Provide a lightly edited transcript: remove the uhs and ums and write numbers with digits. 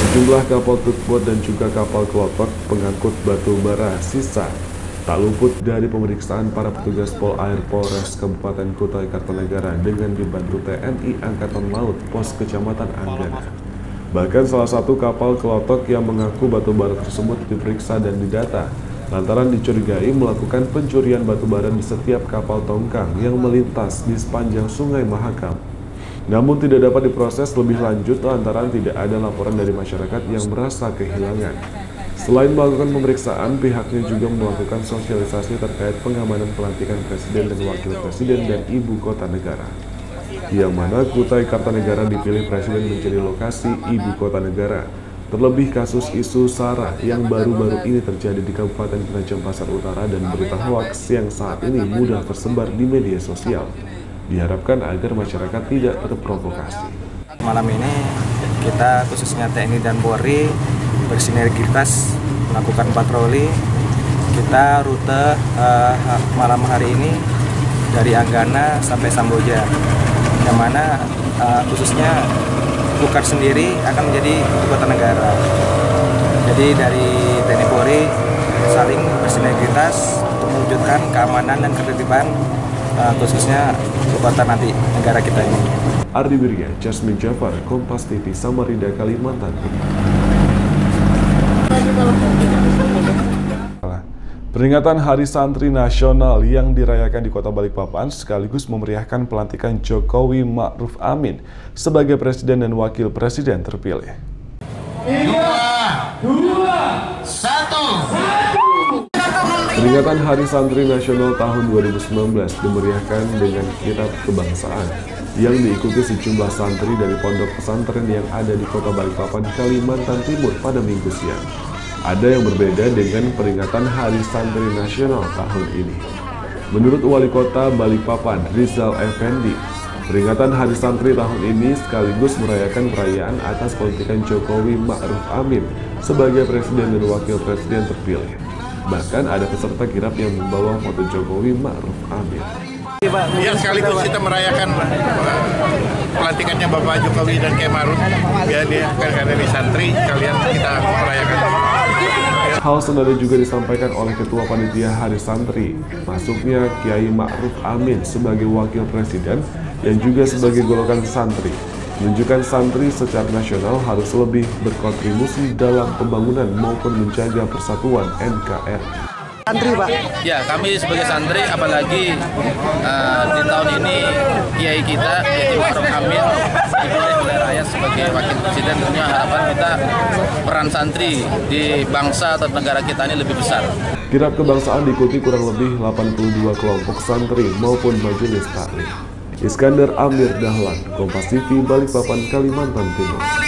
Sejumlah kapal tugboat dan juga kapal klotok pengangkut batu bara sisa tak luput dari pemeriksaan para petugas Polair Polres Kabupaten Kutai Kartanegara dengan dibantu TNI Angkatan Laut Pos Kecamatan Anggana. Bahkan salah satu kapal klotok yang mengaku batu bara tersebut diperiksa dan didata lantaran dicurigai melakukan pencurian batu bara di setiap kapal tongkang yang melintas di sepanjang Sungai Mahakam. Namun tidak dapat diproses lebih lanjut lantaran tidak ada laporan dari masyarakat yang merasa kehilangan. Selain melakukan pemeriksaan, pihaknya juga melakukan sosialisasi terkait pengamanan pelantikan Presiden dan Wakil Presiden dan Ibu Kota Negara. Yang mana Kutai Kartanegara dipilih Presiden menjadi lokasi Ibu Kota Negara. Terlebih kasus isu SARA yang baru-baru ini terjadi di Kabupaten Penajam Pasar Utara dan berita hoaks yang saat ini mudah tersebar di media sosial. Diharapkan agar masyarakat tidak terprovokasi. Malam ini kita khususnya TNI dan Polri bersinergitas melakukan patroli. Kita rute malam hari ini dari Anggana sampai Samboja, yang mana khususnya Bukar sendiri akan menjadi ibu kota negara. Jadi dari TNI Polri saling bersinergitas untuk mewujudkan keamanan dan ketertiban khususnya ibu kota nanti negara kita ini. Ardi Wirya, Jasmine Jafar, Kompas TV, Samarinda, Kalimantan Timur. Peringatan Hari Santri Nasional yang dirayakan di Kota Balikpapan sekaligus memeriahkan pelantikan Jokowi Ma'ruf Amin sebagai Presiden dan Wakil Presiden terpilih. 3, 2, 1. Peringatan Hari Santri Nasional tahun 2019 dimeriahkan dengan kirab kebangsaan yang diikuti sejumlah santri dari pondok pesantren yang ada di Kota Balikpapan, Kalimantan Timur pada Minggu siang. Ada yang berbeda dengan peringatan Hari Santri Nasional tahun ini. Menurut Wali Kota Balikpapan, Rizal Effendi, peringatan Hari Santri tahun ini sekaligus merayakan perayaan atas pelantikan Jokowi Ma'ruf Amin sebagai Presiden dan Wakil Presiden terpilih. Bahkan ada peserta kirab yang membawa foto Jokowi Ma'ruf Amin. Ya, sekaligus kita merayakan pelantikannya Bapak Jokowi dan Kiai Ma'ruf. Biar dia kan dari santri, kalian kita merayakan. Hal senada juga disampaikan oleh Ketua Panitia Hari Santri, masuknya Kiai Ma'ruf Amin sebagai Wakil Presiden dan juga sebagai golongan santri. Menunjukkan santri secara nasional harus lebih berkontribusi dalam pembangunan maupun menjaga persatuan NKRI. Santri, Pak. Ya, kami sebagai santri, apalagi di tahun ini Kiai kita, yaitu Ma'ruf Amin, dipilih oleh rakyat sebagai wakil presiden. Tentunya harapan kita peran santri di bangsa atau negara kita ini lebih besar. Kirab kebangsaan diikuti kurang lebih 82 kelompok santri maupun majelis taklim. Iskandar Amir Dahlan, Kompas TV, Balikpapan, Kalimantan Timur.